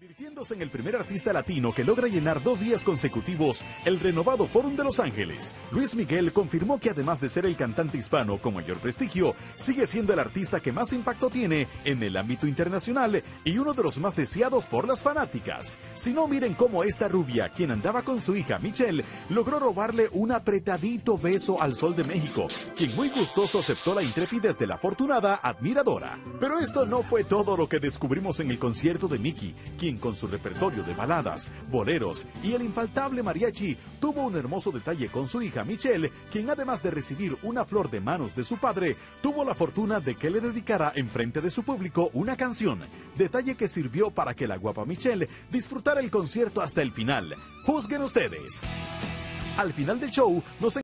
Convirtiéndose en el primer artista latino que logra llenar 2 días consecutivos el renovado Fórum de Los Ángeles, Luis Miguel confirmó que además de ser el cantante hispano con mayor prestigio, sigue siendo el artista que más impacto tiene en el ámbito internacional y uno de los más deseados por las fanáticas. Si no, miren cómo esta rubia, quien andaba con su hija Michelle, logró robarle un apretadito beso al Sol de México, quien muy gustoso aceptó la intrepidez de la afortunada admiradora. Pero esto no fue todo lo que descubrimos en el concierto de Miki, quien con su repertorio de baladas, boleros y el infaltable mariachi tuvo un hermoso detalle con su hija Michelle, quien además de recibir una flor de manos de su padre, tuvo la fortuna de que le dedicara enfrente de su público una canción, detalle que sirvió para que la guapa Michelle disfrutara el concierto hasta el final. Juzguen ustedes. Al final del show nos